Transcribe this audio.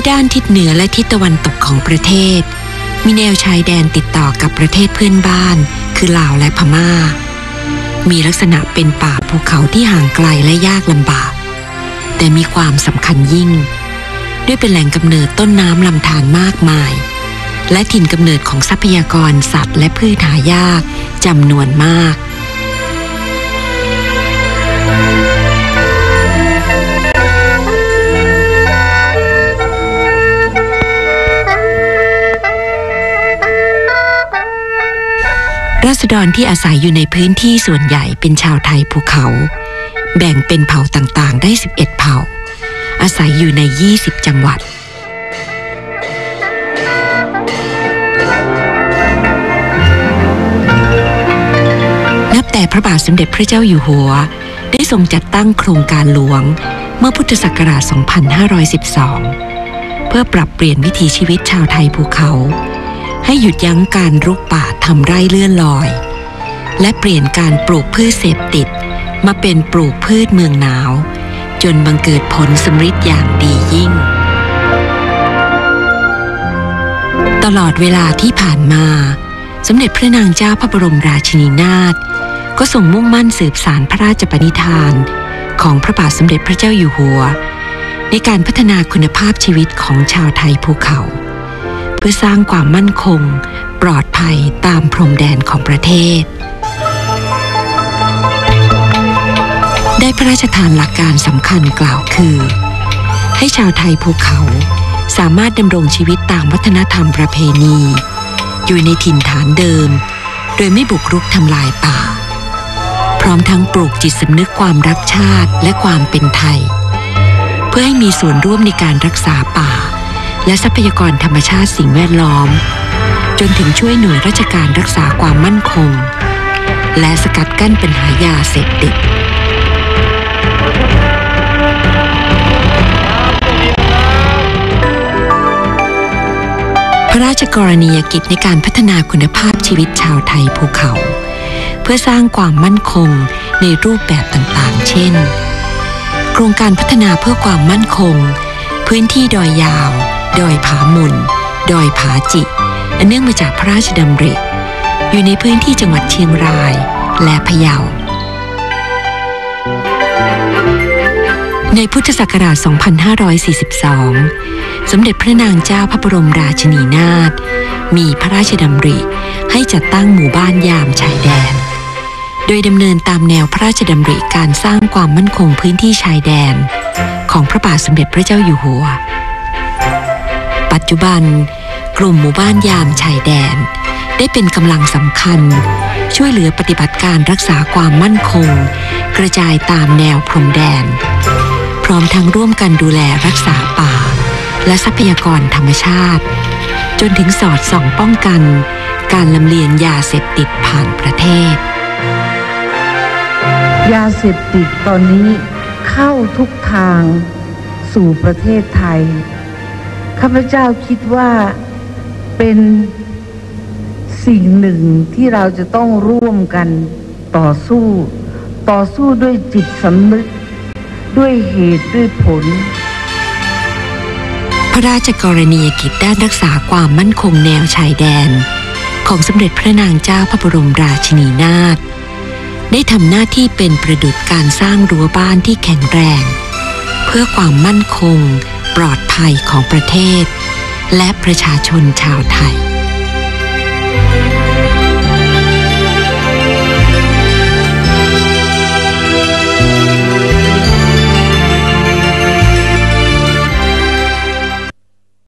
ด้านทิศเหนือและทิศตะวันตกของประเทศมีแนวชายแดนติดต่อกับประเทศเพื่อนบ้านคือลาวและพม่ามีลักษณะเป็นป่าภูเขาที่ห่างไกลและยากลำบากแต่มีความสำคัญยิ่งด้วยเป็นแหล่งกำเนิดต้นน้ำลำธารมากมายและถิ่นกำเนิดของทรัพยากรสัตว์และพืชหายากจำนวนมากราษฎรที่อาศัยอยู่ในพื้นที่ส่วนใหญ่เป็นชาวไทยภูเขาแบ่งเป็นเผ่าต่างๆได้11เผ่าอาศัยอยู่ใน20จังหวัดนับแต่พระบาทสมเด็จพระเจ้าอยู่หัวได้ทรงจัดตั้งโครงการหลวงเมื่อพุทธศักราช 2512 เพื่อปรับเปลี่ยนวิถีชีวิตชาวไทยภูเขาให้หยุดยั้งการรุกป่าทำไร่เลื่อนลอยและเปลี่ยนการปลูกพืชเสพติดมาเป็นปลูกพืชเมืองหนาวจนบังเกิดผลสำฤทธิ์อย่างดียิ่งตลอดเวลาที่ผ่านมาสมเด็จพระนางเจ้าพระบรมราชินีนาถก็ทรงมุ่งมั่นสืบสานพระราชปณิธานของพระบาทสมเด็จพระเจ้าอยู่หัวในการพัฒนาคุณภาพชีวิตของชาวไทยภูเขาเพื่อสร้างความมั่นคงปลอดภัยตามพรมแดนของประเทศได้พระราชทานหลักการสำคัญกล่าวคือให้ชาวไทยภูเขาสามารถดำรงชีวิตตามวัฒนธรรมประเพณีอยู่ในถิ่นฐานเดิมโดยไม่บุกรุกทำลายป่าพร้อมทั้งปลูกจิตสำนึกความรักชาติและความเป็นไทยเพื่อให้มีส่วนร่วมในการรักษาป่าและทรัพยากรธรรมชาติสิ่งแวดล้อมจนถึงช่วยหน่วยราชการรักษาความมั่นคงและสกัดกั้นปัญหายาเสพติดพระราชกรณียกิจในการพัฒนาคุณภาพชีวิตชาวไทยภูเขาเพื่อสร้างความมั่นคงในรูปแบบต่างๆเช่นโครงการพัฒนาเพื่อความมั่นคงพื้นที่ดอยยาวดอยผาหมุนดอยผาจิอันเนื่องมาจากพระราชดำริอยู่ในพื้นที่จังหวัดเชียงรายและพะเยาในพุทธศักราช 2542 สมเด็จพระนางเจ้าพระบรมราชินีนาถมีพระราชดำริให้จัดตั้งหมู่บ้านยามชายแดนโดยดำเนินตามแนวพระราชดำริการสร้างความมั่นคงพื้นที่ชายแดนของพระบาทสมเด็จพระเจ้าอยู่หัวปัจจุบันกลุ่มหมู่บ้านยามชายแดนได้เป็นกำลังสำคัญช่วยเหลือปฏิบัติการรักษาความมั่นคงกระจายตามแนวพรมแดนพร้อมทั้งร่วมกันดูแลรักษาป่าและทรัพยากรธรรมชาติจนถึงสอดส่องป้องกันการลำเลียงยาเสพติดผ่านประเทศยาเสพติดตอนนี้เข้าทุกทางสู่ประเทศไทยข้าพเจ้าคิดว่าเป็นสิ่งหนึ่งที่เราจะต้องร่วมกันต่อสู้ด้วยจิตสำนึกด้วยเหตุด้วยผลพระราชกรณียกิจด้านรักษาความมั่นคงแนวชายแดนของสมเด็จพระนางเจ้าพระบรมราชินีนาถได้ทำหน้าที่เป็นประดุจการสร้างรั้วบ้านที่แข็งแรงเพื่อความมั่นคงปลอดภัยของประเทศและประชาชนชาวไทย